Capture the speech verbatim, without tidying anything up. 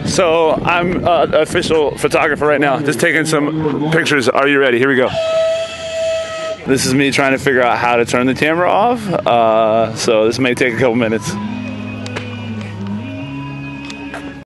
So I'm uh, official photographer right now, just taking some pictures. Are you ready? Here we go. This is me trying to figure out how to turn the camera off. Uh, so this may take a couple minutes.